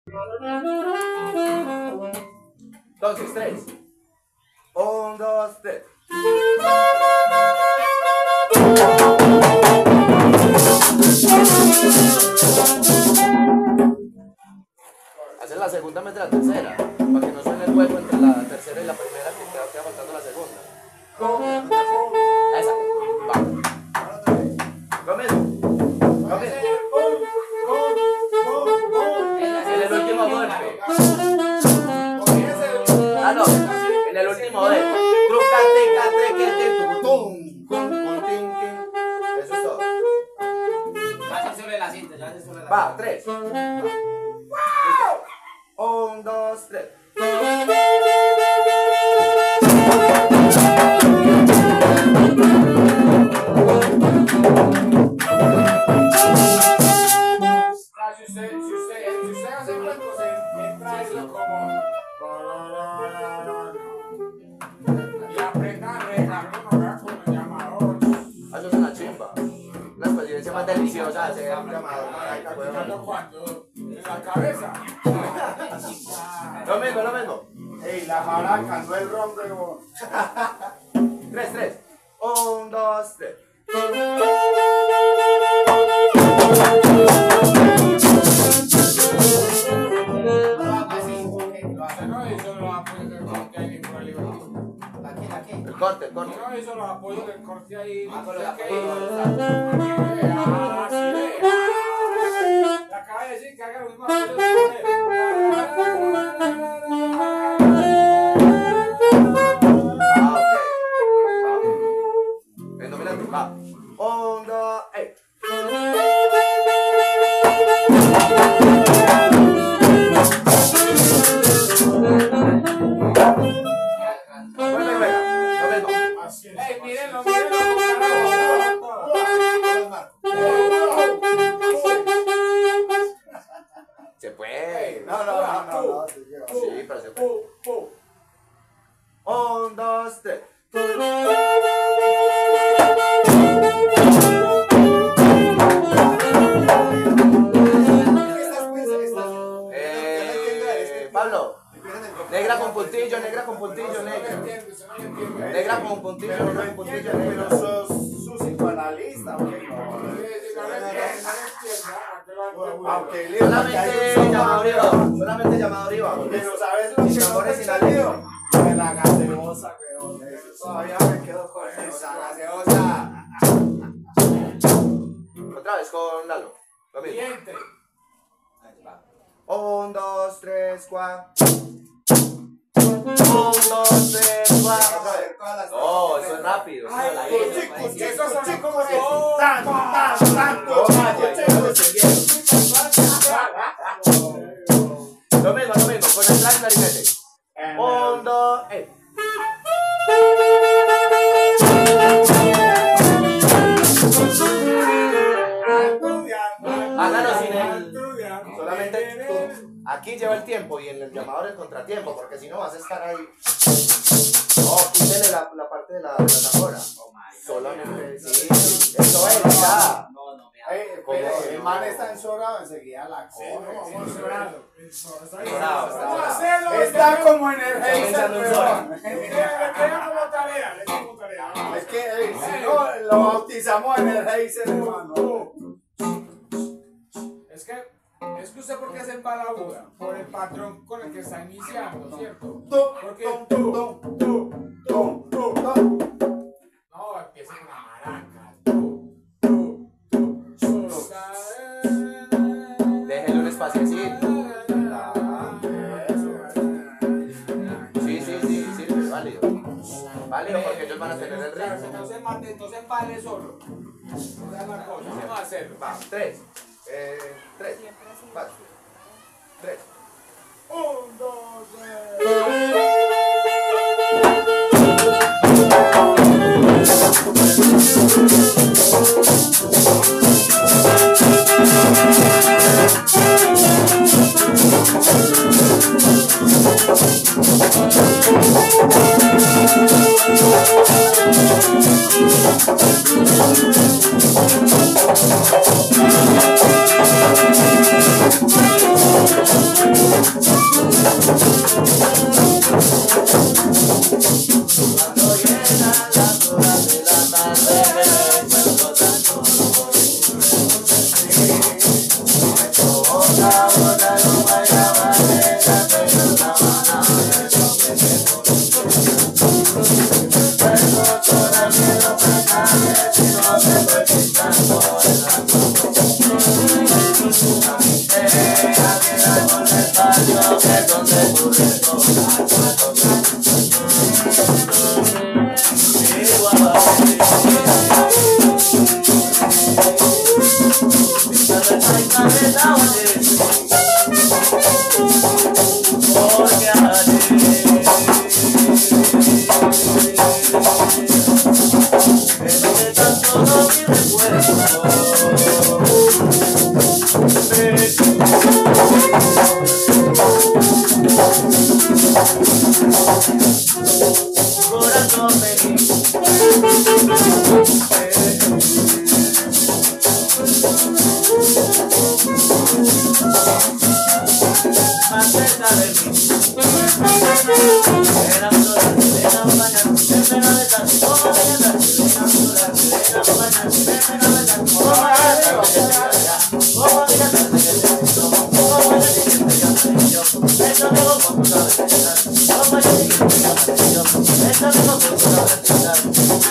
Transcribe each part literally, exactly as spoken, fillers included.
Entonces, tres. Un, dos, tres. Hacer la segunda vez de la tercera, para que no suene el juego entre la tercera y la primera, que queda, queda faltando la segunda. Esa. Va. Lo mismo. Lo mismo. En el último golpe. Ah, no. En el último de. Truca, teca, tequete, tutum. Eso es todo. Ya se sobre la cinta, ya se sobre la cinta. Va, tres. Un, dos, tres. Si usted, si usted, si usted hace cuentos, entra eso como. Y aprenda a regar uno con el llamador. Eso es una chimba. La experiencia más deliciosa de hacer un llamador. Practicando cuando en la cabeza. Lo mismo, lo mismo. Ey, la maraca, no el ron de vos. Tres, tres. Un, dos, tres. No hizo los apoyos del corte ahí por el libro. El corte, el corte. No hizo los apoyos del corte ahí. Ah, con los ¿Usted qué apoyos. hizo? Ah, sí, ve. Le acaba de decir que haga los mismos apoyos del corte. Ah, ok. Ven, domina tú. Va. Un, dos, ey. Vuelve, juega. Lo mismo. Ey, mírenlo, mírenlo. Se puede. No, no, no, no. Sí, pero se puede. Un, dos, tres. Eh, Pablo. Negra con puntillo, negra con puntillo, negra. Negra con puntillo, negra con puntillo, negra. Pero sos su psicoanalista, ¿o qué? Aunque Solamente llamado arriba, solamente llamado arriba. pero ¿sabes lo que Sin no amores, te sin entendido? alegría. De la gaseosa, weón. Eso todavía me quedo con esa gaseosa. Otra vez con Lalo. Lo mismo. Siguiente. Un, dos, tres, cuatro. Un, dos, tres, cuatro. Otra vez. No, eso es rápido. Eso es a la Ay, isla. chicos, chicos, son como que Oh, tan, tan, tan, Oh, vaya, ya lo entendieron. Lo mismo, lo mismo, con el track clarinete. Un, dos, ey. Hágalo sin el. Solamente tú. Aquí lleva el tiempo y en el llamador el contratiempo, porque si no vas a estar ahí. No, quítele la, la parte de la, de la tambora. Solamente, sí. Eso es, ya. No, no, me Eh, ¿Cómo? pero el man está ensorado, enseguida la Sí, coge. no, sí. ensorado. Bravo, está bravo. Está como en el Está Heiser, pensando en weón. Sora. Le queda como tarea, le queda como tarea. Es que eh, si no, lo bautizamos en el Heiser, hermano. Es que, es que usted porque se empalaguda por el patrón con el que está iniciando, ¿cierto? Tum, Porque tum, tum, tum, tum, tum, tum. no, empieza con la maraca. Tu, tu, tu, tu, sa- Déjele un espaciecito. Sí, sí, sí, sí, es válido. Válido porque ellos van a tener el ritmo. No se mate, no se empale solo. Esa es la cosa, vamos a hacerlo. Va, tres. Eh, tres. Cuatro. Tres. Un, dos, tres. Tres. cerca de mí. Ven a adorarte, ven a acompañarme, ven a besarme, como ven a besarme, ven a adorarte, ven a acompañarme, ven a besarme, como ven a besarme, que te allá, como ven a besarme, que te siento, como yo sí que te llamaré yo, bésame como tú sabes besar, como yo sí que te llamaré yo, bésame como tú sabes besar.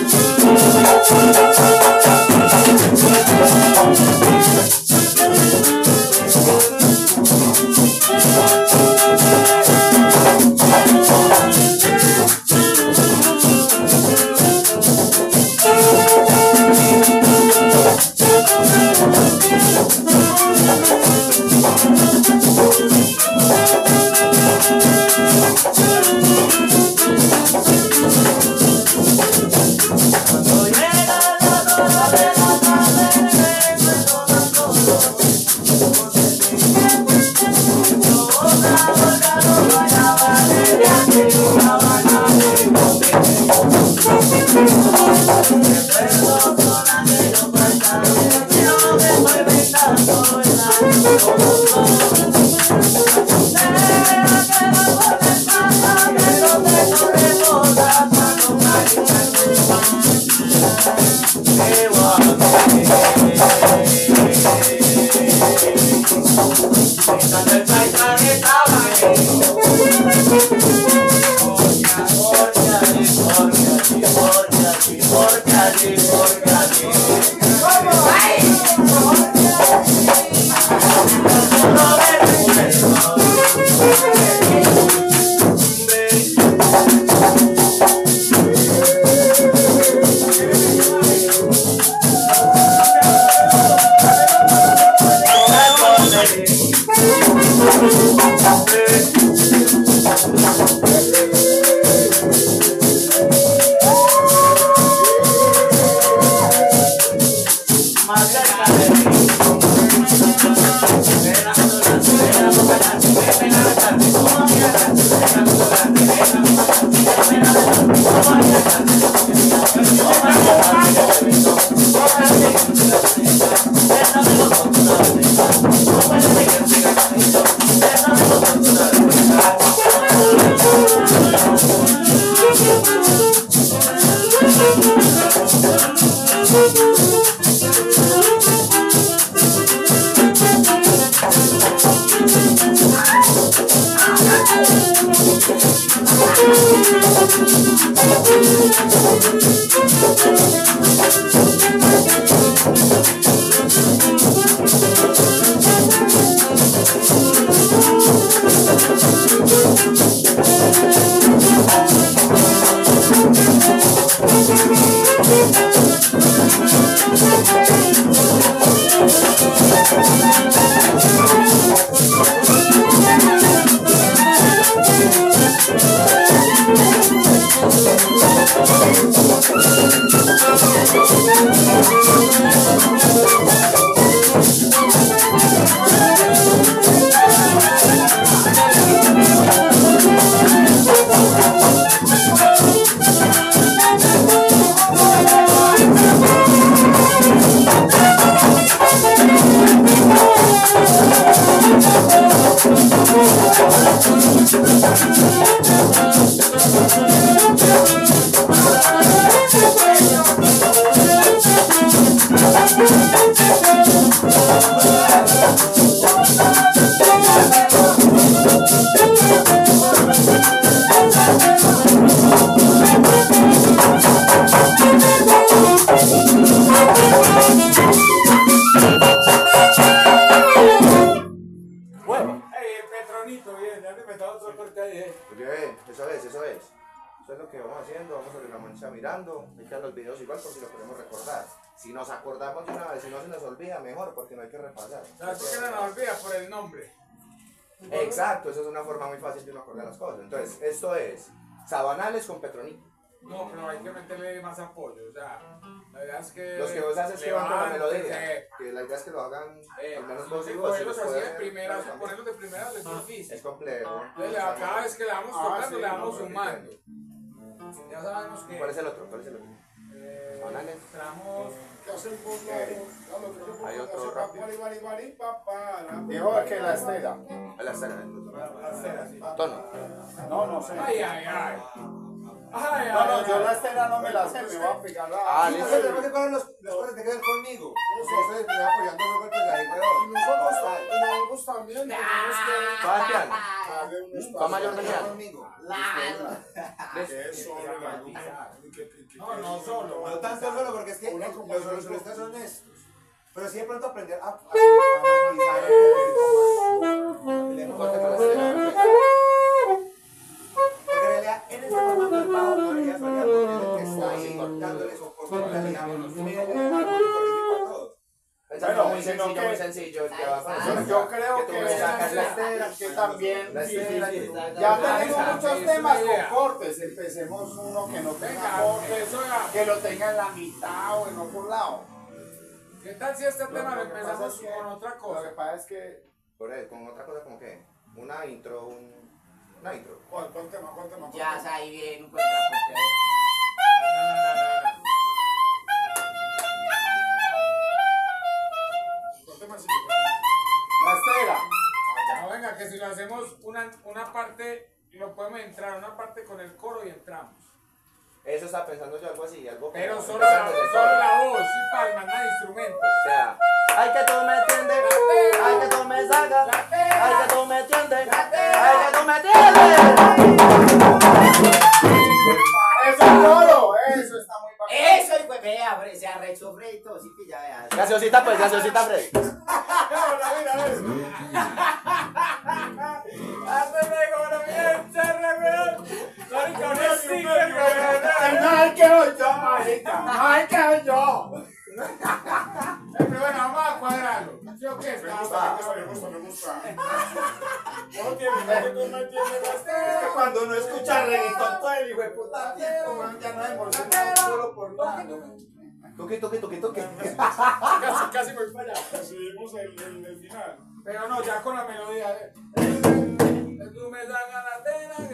Mirando, hay que ver los videos igual por si lo queremos recordar. Si nos acordamos de una vez, si no se nos olvida, mejor porque no hay que repasar. ¿Sabes por qué no nos olvida? Por el nombre. Exacto, esa es una forma muy fácil de uno acordar las cosas. Entonces, esto es Sabanales con Petronito. No, pero hay que meterle más apoyo, o sea, la verdad es que... Los que vos haces que van con la melodía, eh, que la idea es que lo hagan eh, al menos vos y sí, vos. ponerlos si así pueden, de primera, claro, ponerlos de primera es difícil. es complejo. Entonces, la- cada vez que le vamos Ah, tocando, sí, le vamos no, sumando. Ya sabemos que... ¿Cuál es el otro? ¿Cuál es el otro? eh, Sabanales. entramos... ¿Qué hacen por Eh, hay otro rápido. Dijo que la estrella. La la estera. La estera, sí. Tono. No, no sé. Ay, ay, ay. Ay, No, no, ay, yo ay. la estera no me la sé, me voy a pegar la... Ah, Sí, listo. entonces después de coger los, los cosas te quedan conmigo. Entonces me voy apoyando luego el pegadito. Y nosotros, y nosotros también tenemos que ¿Para el piano? darle un espacio. ¿Para mayor de piano? Conmigo. Que es solo la luz. Y que- que- que- No, no solo. No tanto solo porque es que Una los composición. los solistas son estos. Pero sí de pronto aprender a, a, a magnetizar un poquito más. Le corte con la estera. Porque en realidad en ese momento el bajo no debería sonar porque es el que está ahí dándole soporte a la digamos. Y me a todos. Es Bueno, muy sino sencillo, que- muy sencillo. el que va con Yo, eso. yo creo Que tú que, me sacas la estera, que también La estera, sí, sí, tú- ya tenemos Esa, muchos sí, es temas una con idea. cortes. Empecemos uno que no tenga Venga, cortes, eso ya. que lo tenga en la mitad o en otro lado. ¿Qué tal si este tema lo que pasa empezamos es que- con otra Lo que cosa? pasa es que... Por ahí, con otra cosa como que una intro, un, una intro. ¿Cuál, cuál tema? ¿Cuál tema? Ya, o sea, ahí viene un contrapunto. ¿Cuál tema sigue? La estera. No, venga, que si lo hacemos una, una parte, lo podemos entrar, una parte con el coro y entramos. Eso estaba pensando yo, algo así, algo como Pero solo la, empezando desde solo cero. la voz y palmas, nada de instrumento. O sea, ay que tú me entiendes, ay que tú me sacas, ay que tú me entiendes, ay que tú me entiendes. Eso es coro, eso está muy bacano. Eso, y pues vea, Fre- se arrechó Freddy y todo, sí que ya vea. Gaseosita pues, gaseosita Freddy. ¡Hazme como la mía, charla, weón! ¡Marica, un sticker, weón! No hay que oír yo, marica. No hay que oír yo. Pero bueno, vamos a cuadrarlo. ¿Sí o qué? Me Está- gusta, me gusta, me gusta. No tiene que tú me entiendes Es que cuando uno escucha reggaetón todo el hijo de puta tiempo, man, ya no se emociona solo por nada. Tuki, tuki, tuki, tuki. Casi, casi voy para allá. Recibimos el, el, el final. Pero no, ya con la melodía. eh. Tú me dan a la tela,